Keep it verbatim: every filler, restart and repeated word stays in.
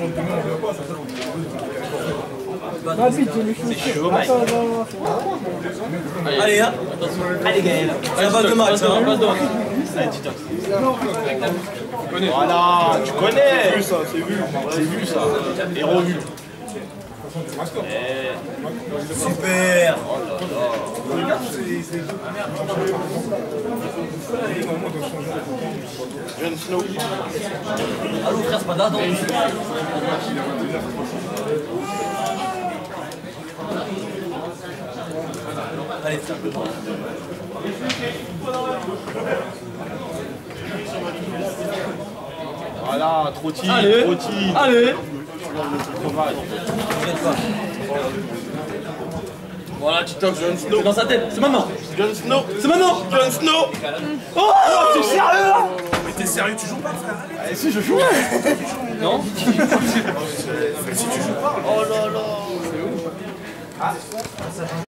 C'est chaud, mec. Allez, hein. Allez, Gaël. Ça va de match, hein. Allez, Titox. Voilà, tu connais. C'est vu ça, c'est vu. C'est vu ça. Et revu. Super. Jon Snow. Allô, frère, c'est pas d'adon. Allez, frère. Voilà, trop titre, Allez. trop titre. Allez. Voilà, Titox, Jon Snow. C'est dans sa tête, c'est maintenant. Jon Snow. C'est maintenant. Jon Snow. Oh, t'es sérieux là? Mais t'es sérieux, tu joues pas, frère? Eh, si je jouais. Non. Si tu joues pas. Oh là là.